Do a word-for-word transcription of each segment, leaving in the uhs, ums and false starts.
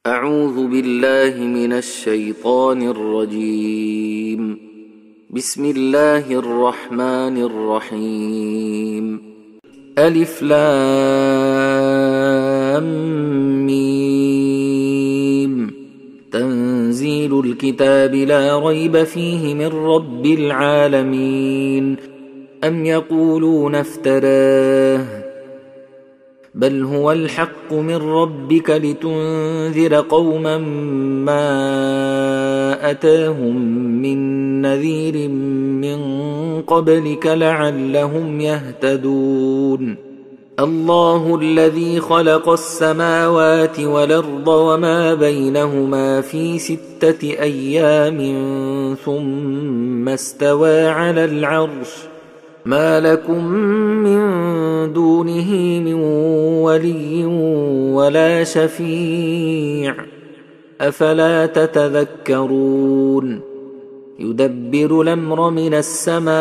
أعوذ بالله من الشيطان الرجيم. بسم الله الرحمن الرحيم. ألف لام ميم. تنزيل الكتاب لا ريب فيه من رب العالمين. أم يقولون افتراه بل هو الحق من ربك لتنذر قوما ما أتاهم من نذير من قبلك لعلهم يهتدون. الله الذي خلق السماوات والأرض وما بينهما في ستة أيام ثم استوى على العرش ما لكم من دونه من ولي ولا شفيع أفلا تتذكرون. يدبر الأمر من السماء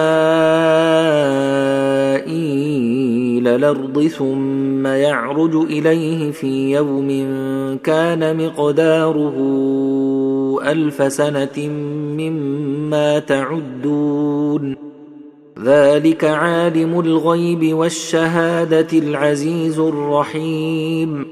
إلى الأرض ثم يعرج إليه في يوم كان مقداره ألف سنة مما تعدون. ذلك عالم الغيب والشهادة العزيز الرحيم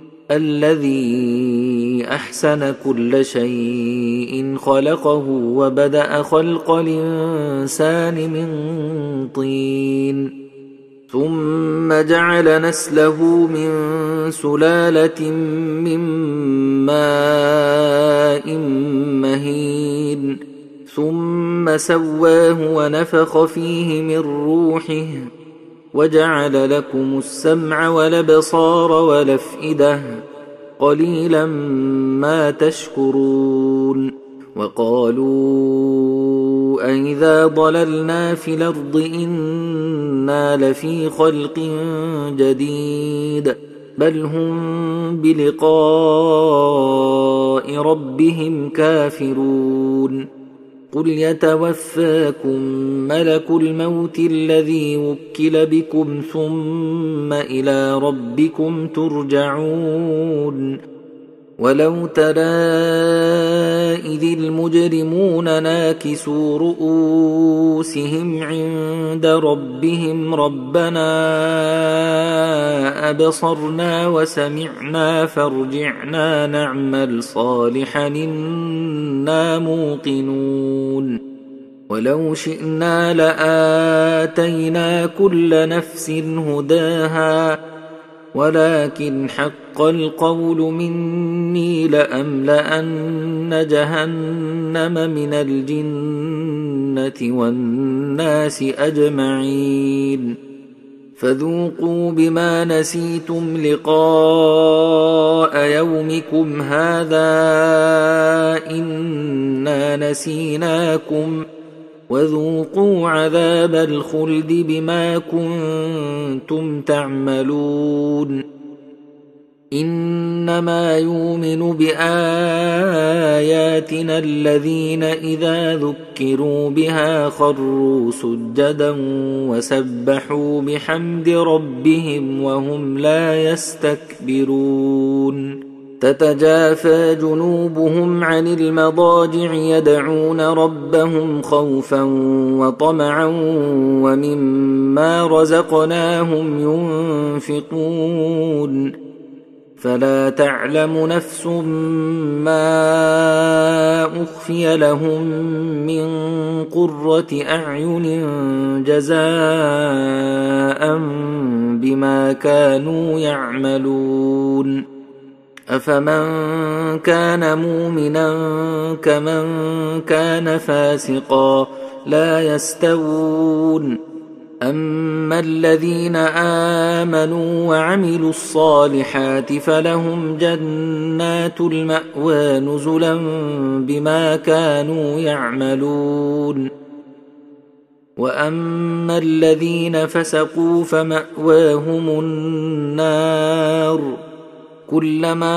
الذي أحسن كل شيء خلقه وبدأ خلق الإنسان من طين ثم جعل نسله من سلالة من ماء مهين ثم سواه ونفخ فيه من روحه وجعل لكم السمع والأبصار والأفئدة قليلا ما تشكرون. وقالوا أئذا ضللنا في الأرض إنا لفي خلق جديد بل هم بلقاء ربهم كافرون. قل يتوفاكم ملك الموت الذي وكل بكم ثم إلى ربكم ترجعون. ولو ترى إذ المجرمون ناكسوا رؤوسهم عند ربهم ربنا أبصرنا وسمعنا فارجعنا نعمل صالحا إنا موقنون. ولو شئنا لآتينا كل نفس هداها ولكن حق القول مني لأملأن جهنم من الجنة والناس أجمعين. فذوقوا بما نسيتم لقاء يومكم هذا إنا نسيناكم وذوقوا عذاب الخلد بما كنتم تعملون. إنما يؤمن بآياتنا الذين إذا ذكروا بها خروا سجدا وسبحوا بحمد ربهم وهم لا يستكبرون. تتجافى جنوبهم عن المضاجع يدعون ربهم خوفا وطمعا ومما رزقناهم ينفقون. فلا تعلم نفس ما أخفي لهم من قرة أعين جزاء بما كانوا يعملون. أفمن كان مؤمنا كمن كان فاسقا لا يستوون. أما الذين آمنوا وعملوا الصالحات فلهم جنات المأوى نزلا بما كانوا يعملون. وأما الذين فسقوا فمأواهم النار كلما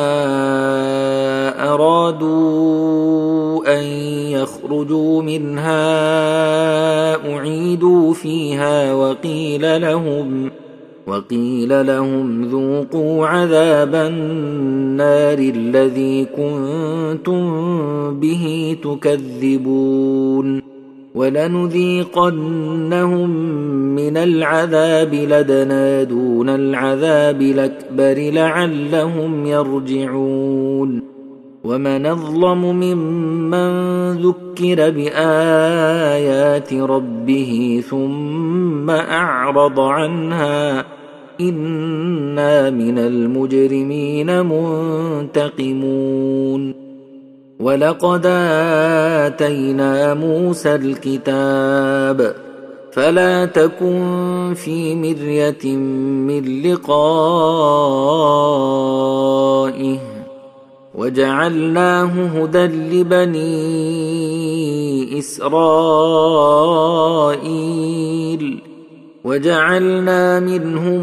أرادوا أن يخرجوا منها أعيدوا فيها وقيل لهم وقيل لهم ذوقوا عذاب النار الذي كنتم به تكذبون ولنذيقنهم من العذاب لدنا دون العذاب الأكبر لعلهم يرجعون ومن أظلم ممن ذكر بآيات ربه ثم أعرض عنها إنا من المجرمين منتقمون ولقد آتينا موسى الكتاب فلا تكن في مرية من لقائه وجعلناه هدى لبني إسرائيل وجعلنا منهم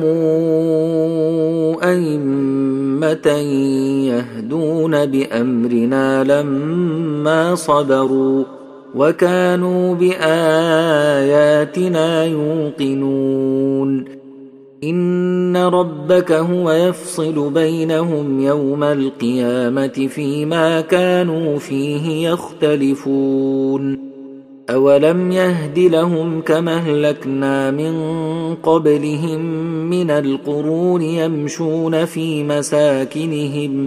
أئمة يهدون بأمرنا لما صبروا وكانوا بآياتنا يوقنون إن ربك هو يفصل بينهم يوم القيامة فيما كانوا فيه يختلفون أولم يهد لهم كما أهلكنا من قبلهم من القرون يمشون في مساكنهم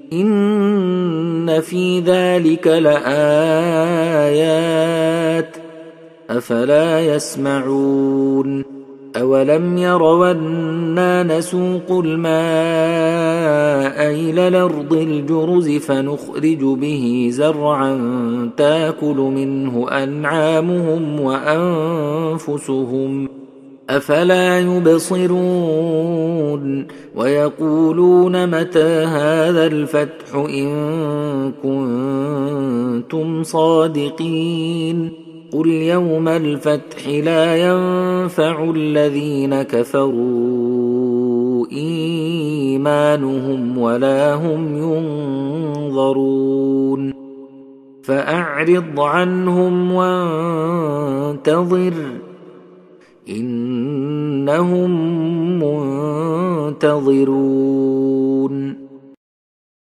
إن في ذلك لآيات أفلا يسمعون أولم يروا أنا نسوق الماء إلى الأرض الجرز فنخرج به زرعا تاكل منه أنعامهم وأنفسهم أفلا يبصرون ويقولون متى هذا الفتح إن كنتم صادقين قل يوم الفتح لا ينفع الذين كفروا إيمانهم ولا هم ينظرون فأعرض عنهم وانتظر إنهم منتظرون